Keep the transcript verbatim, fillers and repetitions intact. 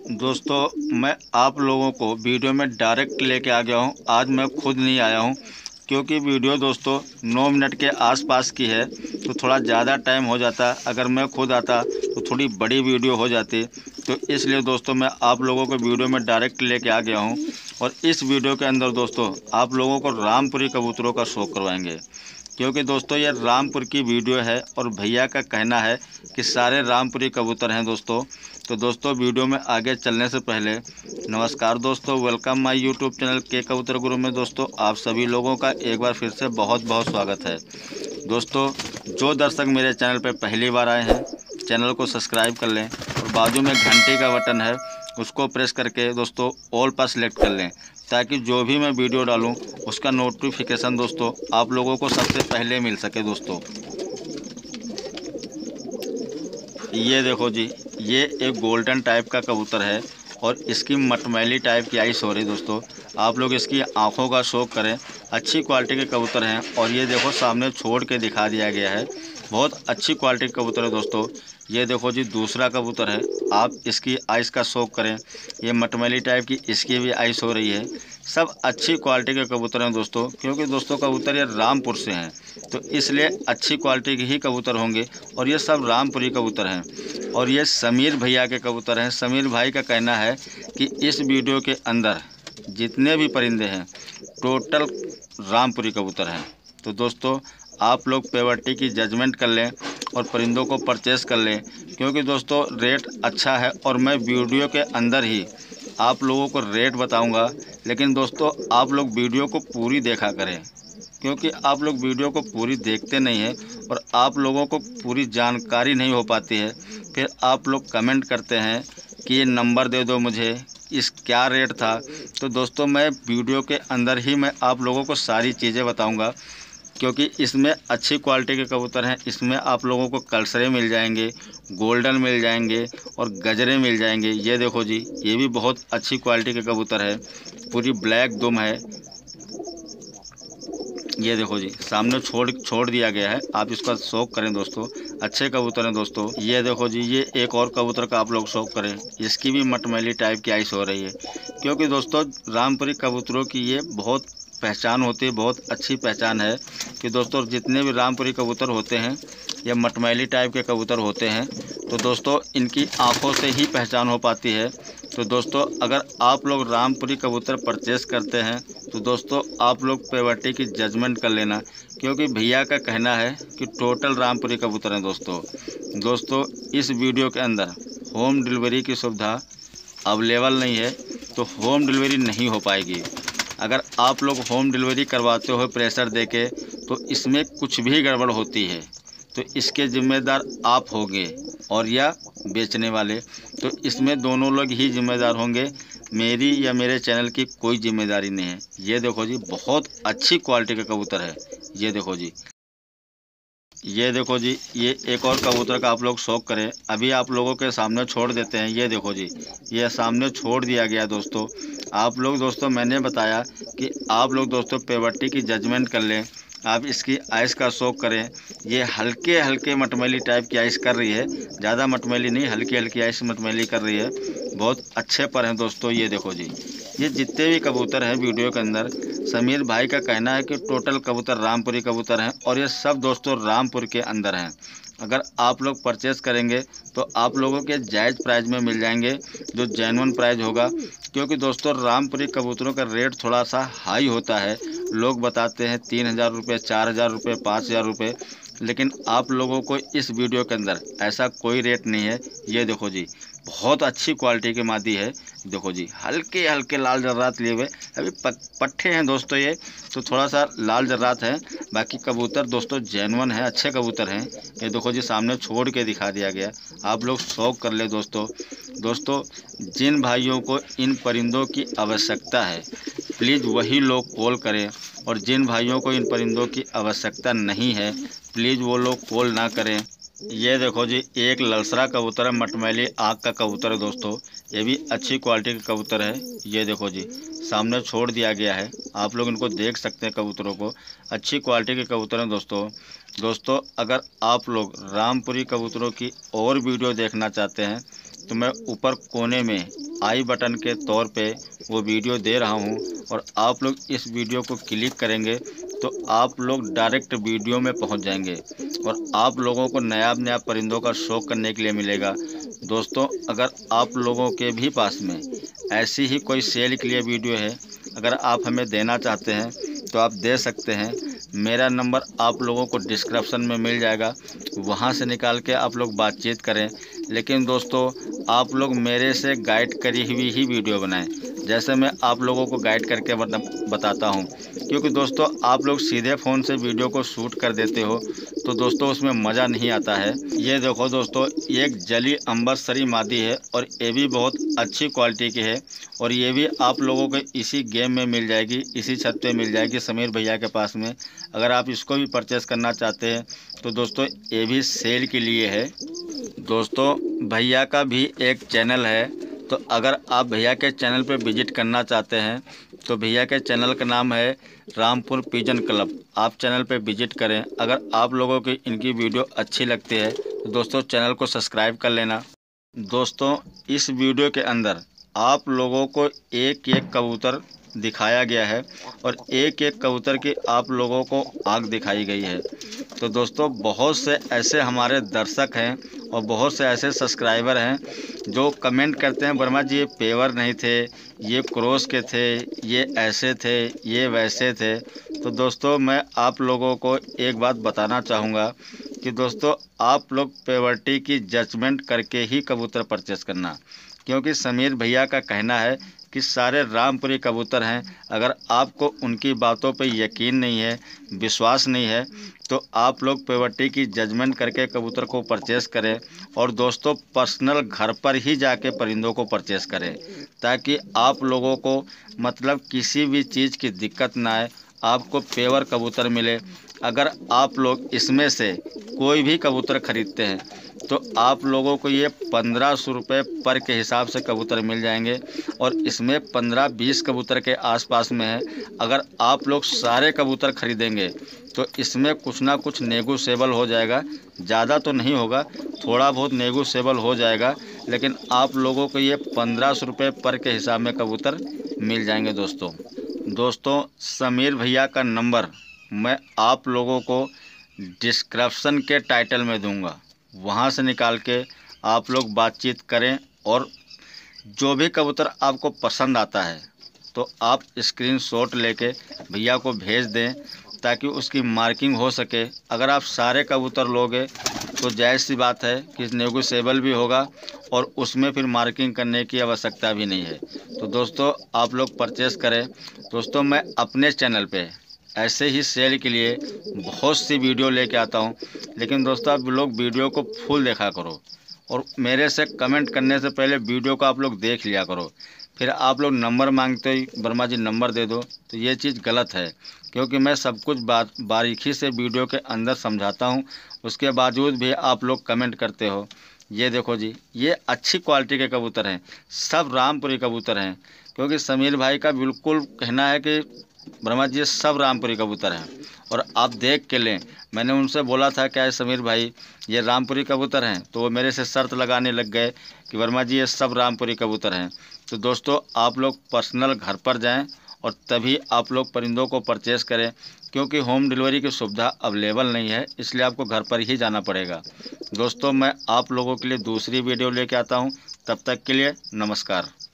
दोस्तों, मैं आप लोगों को वीडियो में डायरेक्ट लेके आ गया हूं। आज मैं खुद नहीं आया हूं क्योंकि वीडियो दोस्तों नौ मिनट के आसपास की है, तो थोड़ा ज़्यादा टाइम हो जाता। अगर मैं खुद आता तो थोड़ी बड़ी वीडियो हो जाती। तो इसलिए दोस्तों मैं आप लोगों को वीडियो में डायरेक्ट लेके आ गया हूं। और इस वीडियो के अंदर दोस्तों आप लोगों को रामपुरी कबूतरों का शो करवाएंगे, क्योंकि दोस्तों ये रामपुर की वीडियो है और भैया का कहना है कि सारे रामपुरी कबूतर हैं दोस्तों। तो दोस्तों वीडियो में आगे चलने से पहले नमस्कार दोस्तों, वेलकम माय यूट्यूब चैनल के कबूतर गुरु में दोस्तों आप सभी लोगों का एक बार फिर से बहुत बहुत स्वागत है। दोस्तों जो दर्शक मेरे चैनल पर पहली बार आए हैं, चैनल को सब्सक्राइब कर लें और बाजू में घंटे का बटन है उसको प्रेस करके दोस्तों ऑल पर सेलेक्ट कर लें, ताकि जो भी मैं वीडियो डालूं उसका नोटिफिकेशन दोस्तों आप लोगों को सबसे पहले मिल सके। दोस्तों ये देखो जी, ये एक गोल्डन टाइप का कबूतर है और इसकी मटमैली टाइप की आइस हो रही दोस्तों। आप लोग इसकी आंखों का शौक करें, अच्छी क्वालिटी के कबूतर हैं। और ये देखो सामने छोड़ के दिखा दिया गया है, बहुत अच्छी क्वालिटी के कबूतर है दोस्तों। ये देखो जी दूसरा कबूतर है, आप इसकी आइस का शौक करें। ये मटमैली टाइप की इसकी भी आइस हो रही है। सब अच्छी क्वालिटी के कबूतर हैं दोस्तों, क्योंकि दोस्तों कबूतर ये रामपुर से हैं तो इसलिए अच्छी क्वालिटी के ही कबूतर होंगे। और ये सब रामपुरी कबूतर हैं और ये समीर भैया के कबूतर हैं। समीर भाई का कहना है कि इस वीडियो के अंदर जितने भी परिंदे हैं टोटल रामपुरी कबूतर हैं। तो दोस्तों आप लोग पेवर्टी की जजमेंट कर लें और परिंदों को परचेस कर लें, क्योंकि दोस्तों रेट अच्छा है। और मैं वीडियो के अंदर ही आप लोगों को रेट बताऊंगा, लेकिन दोस्तों आप लोग वीडियो को पूरी देखा करें, क्योंकि आप लोग वीडियो को पूरी देखते नहीं हैं और आप लोगों को पूरी जानकारी नहीं हो पाती है। फिर आप लोग कमेंट करते हैं कि ये नंबर दे दो मुझे, इस क्या रेट था। तो दोस्तों मैं वीडियो के अंदर ही मैं आप लोगों को सारी चीज़ें बताऊंगा, क्योंकि इसमें अच्छी क्वालिटी के कबूतर हैं। इसमें आप लोगों को कलसरे मिल जाएंगे, गोल्डन मिल जाएंगे और गजरे मिल जाएंगे। ये देखो जी, ये भी बहुत अच्छी क्वालिटी के कबूतर है, पूरी ब्लैक दुम है। ये देखो जी सामने छोड़ छोड़ दिया गया है, आप इसका शौक करें दोस्तों, अच्छे कबूतर हैं दोस्तों। ये देखो जी, ये एक और कबूतर का आप लोग शौक करें, इसकी भी मटमैली टाइप की आइस हो रही है। क्योंकि दोस्तों रामपुरी कबूतरों की ये बहुत पहचान होती है, बहुत अच्छी पहचान है कि दोस्तों जितने भी रामपुरी कबूतर होते हैं ये मटमैली टाइप के कबूतर होते हैं। तो दोस्तों इनकी आँखों से ही पहचान हो पाती है। तो दोस्तों अगर आप लोग रामपुरी कबूतर परचेस करते हैं तो दोस्तों आप लोग पेवर्टी की जजमेंट कर लेना, क्योंकि भैया का कहना है कि टोटल रामपुरी कबूतर हैं दोस्तों। दोस्तों इस वीडियो के अंदर होम डिलीवरी की सुविधा अवेलेबल नहीं है, तो होम डिलीवरी नहीं हो पाएगी। अगर आप लोग होम डिलीवरी करवाते हो प्रेशर देके, तो इसमें कुछ भी गड़बड़ होती है तो इसके ज़िम्मेदार आप होंगे और या बेचने वाले, तो इसमें दोनों लोग ही जिम्मेदार होंगे, मेरी या मेरे चैनल की कोई जिम्मेदारी नहीं है। ये देखो जी बहुत अच्छी क्वालिटी का कबूतर है। ये देखो जी, ये देखो जी, ये एक और कबूतर का आप लोग शौक करें, अभी आप लोगों के सामने छोड़ देते हैं। ये देखो जी, ये सामने छोड़ दिया गया दोस्तों। आप लोग दोस्तों मैंने बताया कि आप लोग दोस्तों पेवर्टी की जजमेंट कर लें, आप इसकी आइस का शौक करें। ये हल्के हल्के मटमैली टाइप की आइस कर रही है, ज़्यादा मटमैली नहीं, हल्की हल्की आइस मटमैली कर रही है, बहुत अच्छे पर हैं दोस्तों। ये देखो जी, ये जितने भी कबूतर हैं वीडियो के अंदर, समीर भाई का कहना है कि टोटल कबूतर रामपुरी कबूतर हैं और ये सब दोस्तों रामपुर के अंदर हैं। अगर आप लोग परचेस करेंगे तो आप लोगों के जायज़ प्राइस में मिल जाएंगे, जो जेन्युइन प्राइस होगा। क्योंकि दोस्तों रामपुरी कबूतरों का रेट थोड़ा सा हाई होता है, लोग बताते हैं तीन हज़ार रुपये, चार हज़ार रुपये, पाँच हज़ार रुपये, लेकिन आप लोगों को इस वीडियो के अंदर ऐसा कोई रेट नहीं है। ये देखो जी बहुत अच्छी क्वालिटी की मादी है। देखो जी हल्के हल्के लाल जर्रात लिए हुए, अभी पट्ठे हैं दोस्तों ये, तो थोड़ा सा लाल जर्रात है, बाकी कबूतर दोस्तों जेन्युइन है, अच्छे कबूतर हैं। ये देखो जी सामने छोड़ के दिखा दिया गया, आप लोग शौक कर ले दोस्तों। दोस्तों जिन भाइयों को इन परिंदों की आवश्यकता है प्लीज़ वही लोग कॉल करें, और जिन भाइयों को इन परिंदों की आवश्यकता नहीं है प्लीज़ वो लोग कॉल ना करें। ये देखो जी एक ललसरा कबूतर है, मटमैली आँख का कबूतर है दोस्तों, ये भी अच्छी क्वालिटी का कबूतर है। ये देखो जी सामने छोड़ दिया गया है, आप लोग इनको देख सकते हैं, कबूतरों को अच्छी क्वालिटी के कबूतर हैं दोस्तों। दोस्तों अगर आप लोग रामपुरी कबूतरों की और वीडियो देखना चाहते हैं तो मैं ऊपर कोने में आई बटन के तौर पे वो वीडियो दे रहा हूँ, और आप लोग इस वीडियो को क्लिक करेंगे तो आप लोग डायरेक्ट वीडियो में पहुँच जाएंगे और आप लोगों को नया नया परिंदों का शौक करने के लिए मिलेगा। दोस्तों, अगर आप लोगों के भी पास में ऐसी ही कोई सेल के लिए वीडियो है, अगर आप हमें देना चाहते हैं तो आप दे सकते हैं। मेरा नंबर आप लोगों को डिस्क्रिप्शन में मिल जाएगा, वहां से निकाल के आप लोग बातचीत करें। लेकिन दोस्तों, आप लोग मेरे से गाइड करी हुई ही वीडियो बनाएं, जैसे मैं आप लोगों को गाइड करके बताता हूं। क्योंकि दोस्तों, आप लोग सीधे फ़ोन से वीडियो को शूट कर देते हो तो दोस्तों उसमें मज़ा नहीं आता है। ये देखो दोस्तों, एक जली अम्बरसरी मादी है और ये भी बहुत अच्छी क्वालिटी की है, और ये भी आप लोगों को इसी गेम में मिल जाएगी, इसी छत पे मिल जाएगी समीर भैया के पास में। अगर आप इसको भी परचेस करना चाहते हैं तो दोस्तों ये भी सेल के लिए है। दोस्तों, भैया का भी एक चैनल है, तो अगर आप भैया के चैनल पे विजिट करना चाहते हैं तो भैया के चैनल का नाम है रामपुर पिजन क्लब। आप चैनल पे विजिट करें। अगर आप लोगों की इनकी वीडियो अच्छी लगती है तो दोस्तों चैनल को सब्सक्राइब कर लेना। दोस्तों, इस वीडियो के अंदर आप लोगों को एक एक कबूतर दिखाया गया है और एक एक कबूतर की आप लोगों को आँख दिखाई गई है। तो दोस्तों, बहुत से ऐसे हमारे दर्शक हैं और बहुत से ऐसे सब्सक्राइबर हैं जो कमेंट करते हैं, वर्मा जी ये पेवर नहीं थे, ये क्रॉस के थे, ये ऐसे थे, ये वैसे थे। तो दोस्तों, मैं आप लोगों को एक बात बताना चाहूँगा कि दोस्तों, आप लोग पेवर्टी की जजमेंट करके ही कबूतर परचेस करना, क्योंकि समीर भैया का कहना है कि सारे रामपुरी कबूतर हैं। अगर आपको उनकी बातों पे यकीन नहीं है, विश्वास नहीं है, तो आप लोग पेवर्टी की जजमेंट करके कबूतर को परचेस करें। और दोस्तों, पर्सनल घर पर ही जाके परिंदों को परचेस करें, ताकि आप लोगों को मतलब किसी भी चीज़ की दिक्कत ना आए, आपको पेवर कबूतर मिले। अगर आप लोग इसमें से कोई भी कबूतर ख़रीदते हैं तो आप लोगों को ये पंद्रह सौ रुपये पर के हिसाब से कबूतर मिल जाएंगे, और इसमें पंद्रह बीस कबूतर के आसपास में है। अगर आप लोग सारे कबूतर ख़रीदेंगे तो इसमें कुछ ना कुछ नेगोशिएबल हो जाएगा। ज़्यादा तो नहीं होगा, थोड़ा बहुत नेगोशिएबल हो जाएगा, लेकिन आप लोगों को ये पंद्रह सौ रुपये पर के हिसाब में कबूतर मिल जाएंगे। दोस्तों दोस्तों समीर भैया का नंबर मैं आप लोगों को डिस्क्रिप्शन के टाइटल में दूंगा, वहां से निकाल के आप लोग बातचीत करें, और जो भी कबूतर आपको पसंद आता है तो आप स्क्रीनशॉट लेके भैया को भेज दें, ताकि उसकी मार्किंग हो सके। अगर आप सारे कबूतर लोगे तो जायज़ सी बात है कि नेगोशिएबल भी होगा, और उसमें फिर मार्किंग करने की आवश्यकता भी नहीं है। तो दोस्तों, आप लोग परचेस करें। दोस्तों, मैं अपने चैनल पे ऐसे ही सेल के लिए बहुत सी वीडियो लेके आता हूँ, लेकिन दोस्तों आप लोग वीडियो को फुल देखा करो, और मेरे से कमेंट करने से पहले वीडियो को आप लोग देख लिया करो। फिर आप लोग नंबर मांगते ही वर्मा जी नंबर दे दो, तो ये चीज़ गलत है, क्योंकि मैं सब कुछ बात बारीकी से वीडियो के अंदर समझाता हूँ, उसके बावजूद भी आप लोग कमेंट करते हो। ये देखो जी, ये अच्छी क्वालिटी के कबूतर हैं, सब रामपुरी कबूतर हैं, क्योंकि समीर भाई का बिल्कुल कहना है कि वर्मा जी सब रामपुरी कबूतर हैं। और आप देख के लें, मैंने उनसे बोला था क्या है समीर भाई ये रामपुरी कबूतर हैं, तो वो मेरे से शर्त लगाने लग गए कि वर्मा जी ये सब रामपुरी कबूतर हैं। तो दोस्तों, आप लोग पर्सनल घर पर जाएं और तभी आप लोग परिंदों को परचेस करें, क्योंकि होम डिलीवरी की सुविधा अवेलेबल नहीं है, इसलिए आपको घर पर ही जाना पड़ेगा। दोस्तों, मैं आप लोगों के लिए दूसरी वीडियो लेके आता हूं, तब तक के लिए नमस्कार।